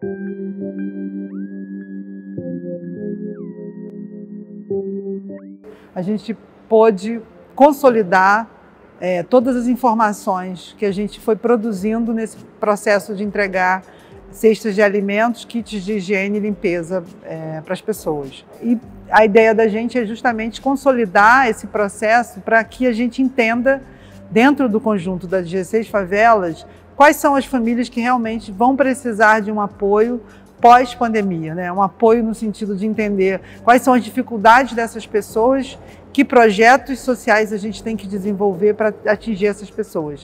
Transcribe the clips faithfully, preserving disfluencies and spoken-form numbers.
A gente pôde consolidar é, todas as informações que a gente foi produzindo nesse processo de entregar cestas de alimentos, kits de higiene e limpeza é, para as pessoas. E a ideia da gente é justamente consolidar esse processo para que a gente entenda, dentro do conjunto das dezesseis favelas, quais são as famílias que realmente vão precisar de um apoio pós-pandemia, né? Um apoio no sentido de entender quais são as dificuldades dessas pessoas, que projetos sociais a gente tem que desenvolver para atingir essas pessoas.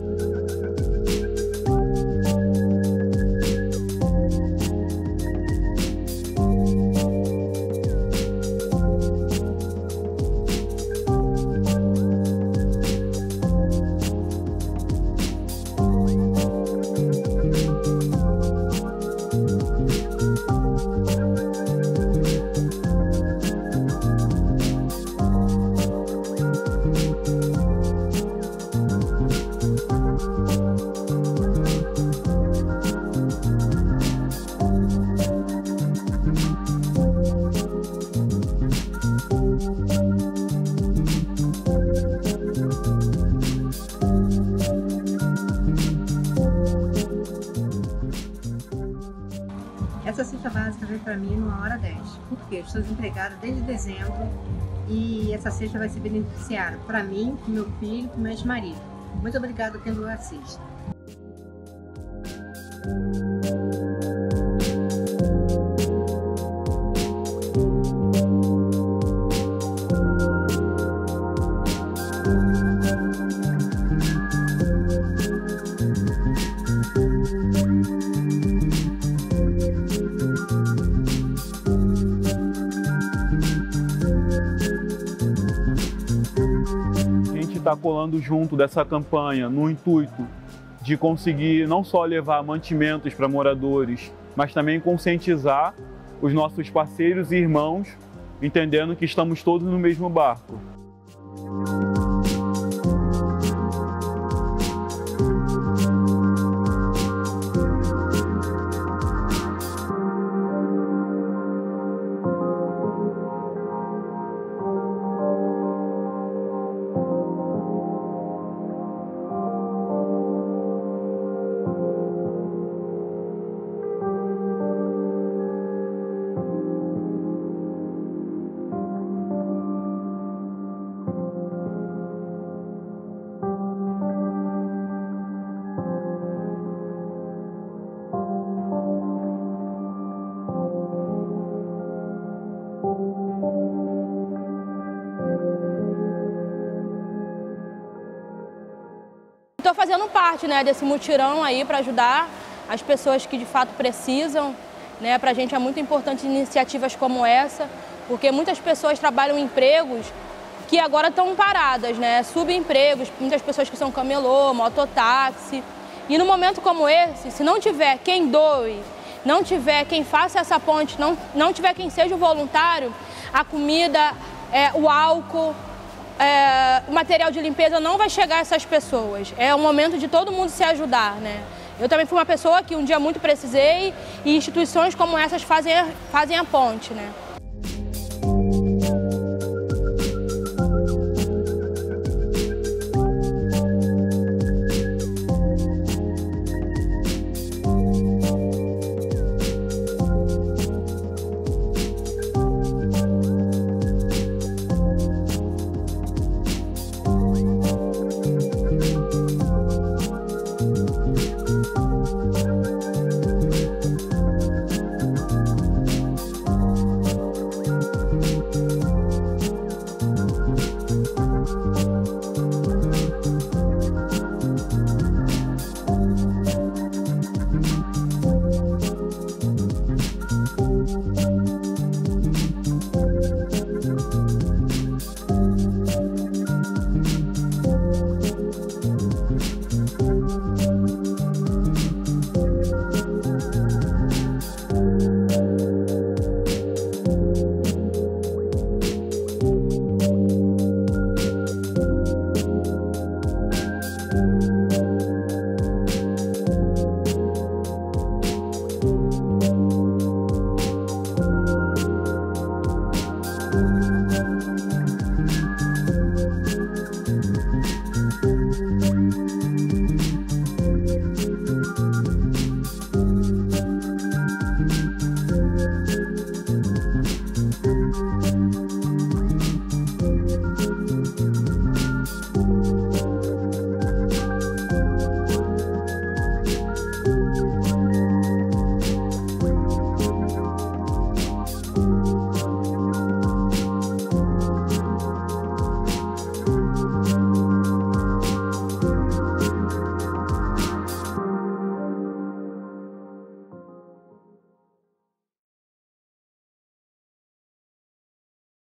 Essa cesta básica veio para mim numa hora dez, porque eu estou desempregada desde dezembro e essa cesta vai ser beneficiada para mim, para meu filho, para o meu ex-marido. Muito obrigada por quem doou a cesta. Está colando junto dessa campanha no intuito de conseguir não só levar mantimentos para moradores, mas também conscientizar os nossos parceiros e irmãos, entendendo que estamos todos no mesmo barco. Estou fazendo parte, né, desse mutirão aí para ajudar as pessoas que de fato precisam, né? Para a gente é muito importante iniciativas como essa, porque muitas pessoas trabalham em empregos que agora estão paradas, né? Subempregos, muitas pessoas que são camelô, mototáxi. E no momento como esse, se não tiver quem doe, não tiver quem faça essa ponte, não, não tiver quem seja o voluntário, a comida, é, o álcool, É, o material de limpeza não vai chegar a essas pessoas. É o momento de todo mundo se ajudar, né? Eu também fui uma pessoa que um dia muito precisei e instituições como essas fazem, fazem a ponte, né?